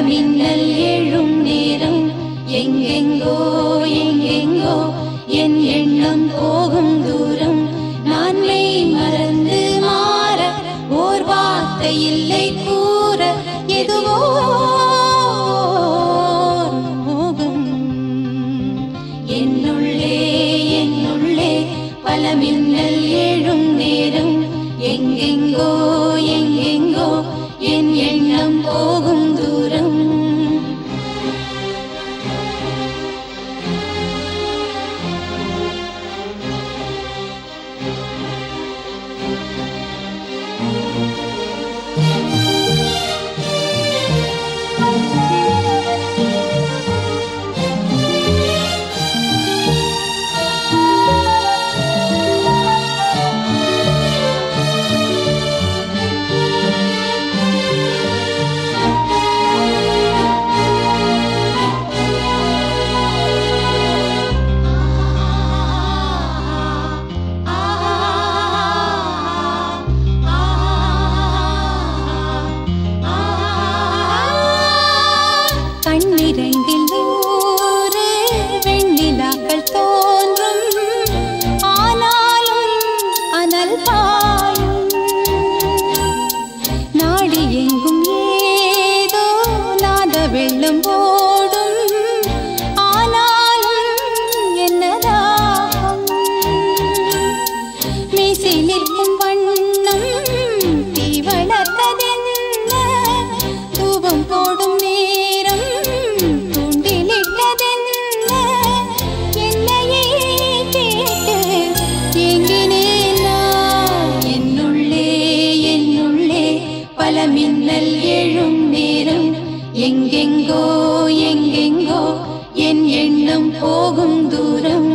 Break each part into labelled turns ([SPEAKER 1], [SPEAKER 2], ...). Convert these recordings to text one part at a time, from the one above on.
[SPEAKER 1] மின்னல் எழும் நேரம் எங்கெங்கோ எங்கெங்கோ என் எண்ணம் போகும் தூரம் நான் மெய் மறந்து மாற ஓர் வார்த்தை இல்லை கூற எதுவோ மோகம் என்னுள்ளே என்னுள்ளே பல மின்னல் எழும் நேரம் எங்கெங்கோ எங்கெங்கோ என் எண்ணம் போகும் தூரம் கண்ணிரண்டில் நூறு வெண்ணிலாக்கள் தோன்றும் ஆனாலும் அனல் பாயும் நாடி எங்கும் ஏதோ நாத வெள்ளம் ஓடும் ஆனாலும் என்னதாகும் மீசை நிற்கும் வண்ணம் தீ வளர்த்ததென்ன தூபம் போடும் பல மின்னல் எழும் நேரம் எங்கெங்கோ எங்கெங்கோ என் எண்ணம் போகும் தூரம்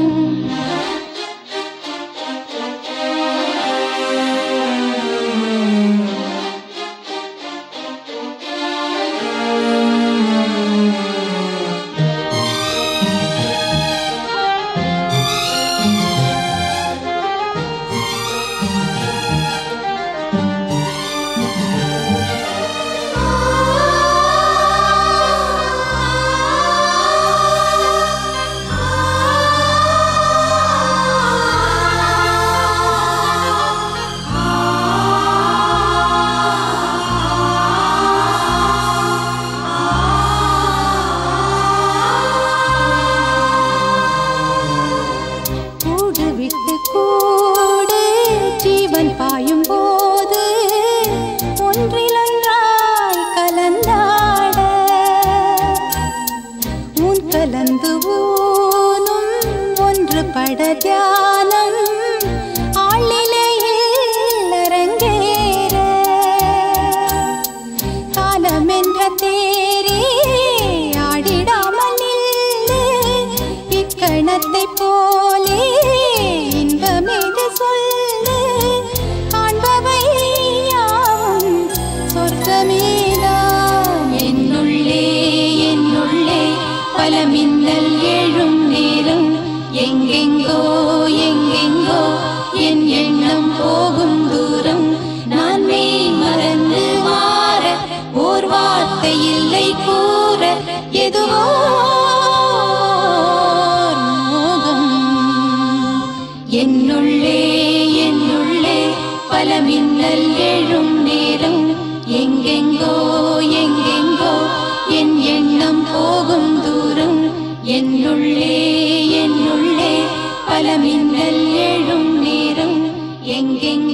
[SPEAKER 1] பாயும் போது ஒன்றிலொன்றாய் கலந்தாட உன் கலந்து ஊனும் ஒன்று பட தியானம் ஆளிலையில் அரங்கேற காலம் என்ற தேரே ஆடிடாமல் இக்கணத்தை போலே இன்பமேது சொல்லு பல மின்னல் எழும் நேரம் எங்கெங்கோ எங்கெங்கோ என் எண்ணம் போகும் தூரம் நான் மெய் மறந்து மாற ஓர் வார்த்தை இல்லை கூற எதுவோ மோகம் என்னுள்ளே என்னுள்ளே பல மின்னல் எழும் நேரம் எங்கெங்கோ எங்கெங்கோ என் எண்ணம் போகும் தூரம் என்னுள்ளே என்னுள்ளே பல மின்னல் எழும் நேரம் எங்கெங்கோ